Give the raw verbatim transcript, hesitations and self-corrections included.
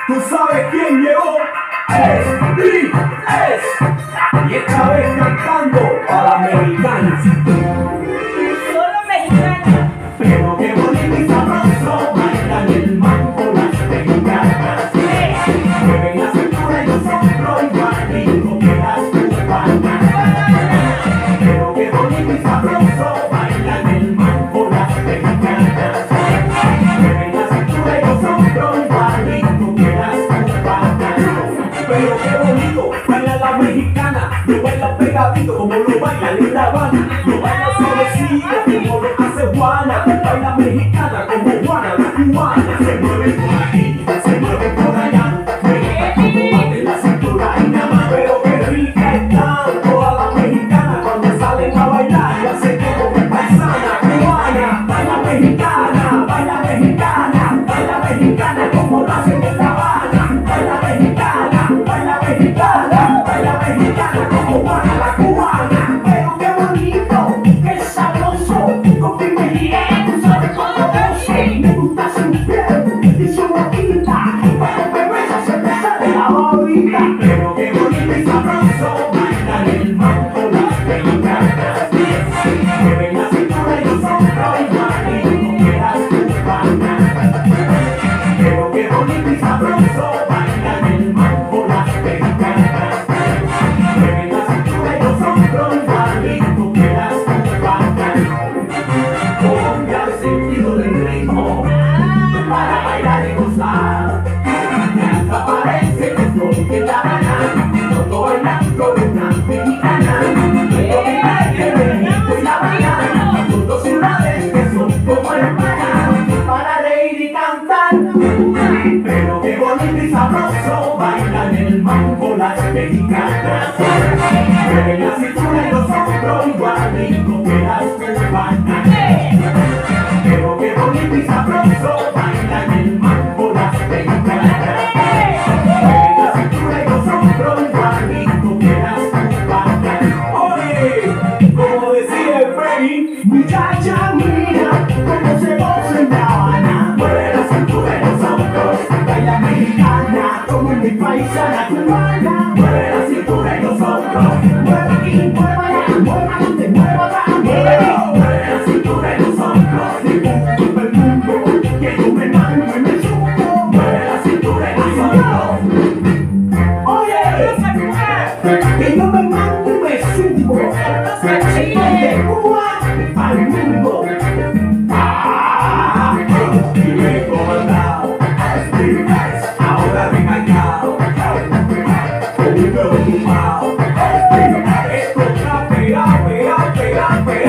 Tú sabes quién llegó, es Lee, es. Y esta vez cantando a la mexicana. Solo mexicana. Pero qué bonito y sabroso bailan el mambo las mexicanas. Mueven la cintura y los hombros igualito que las cubanas. Pero qué bonito y sabroso bailan el mambo las mexicanas. Mueven la cintura y los hombros igualito que las cubanas. Pero qué bonito baila la mexicana. Lo baila pegadito como lo bailan en La Habana. Lo baila suavecito como lo hace Juana. Baila mexicana como Juana la cubana. Se mueve por aquí, se mueve por allá. Bate la cintura y nada más. Pero qué rica están todas las mexicanas cuando salen a bailar. Y hacen como mi paisana cubana. Baila mexicana, baila mexicana, baila mexicana como lo hacen en La Habana. Baila mexicana, baila mexicana, baila mexicana como Juana la cubana. Pero qué bonito, qué sabroso, con mi mexicana tú sabes cómo es. Me gusta su piel y su boquita, para que besas se me sale la babita. Pero qué bonito y sabroso bailan el mambo las mexicanas. Mueven la cintura y los hombros igualito que las cubanas. Pero qué bonito y sabroso bailan el mambo las mexicanas. Mueven la cintura y los hombros igualito que las cubanas. Cambia el sentido del ritmo para bailar y gozar. Hasta parece que estoy en La Habana, todo bailando una mexicana. Pero mira que México y La Habana son dos ciudades que son como hermanas para reír y cantar. Pero qué bonito y sabroso bailan el mambo las mexicanas. Mueven la cintura y los hombros igualito que las cubanas. Pero qué bonito y sabroso bailan el mambo las mexicanas. Mueven la cintura y los hombros igualito que las cubanas. Oye, como decía el Freddy, muchacha mira cómo se goza en La Habana. Mueve la cintura y los hombros, baila mexicana como mi paisana cubana. Mueve la cintura y los hombros, mueve aquí, mueve allá, mueve adelante, mueve atrás, mueve. Mueve la cintura y los hombros, dibujo todo el mundo, que yo me mando y me subo. Mueve la cintura y los hombros. Oye, que yo me mando y me subo. De Cuba al mundo. Ah, y me he comandado a Steve Nice, ahora regañado, con mi nuevo tumbao.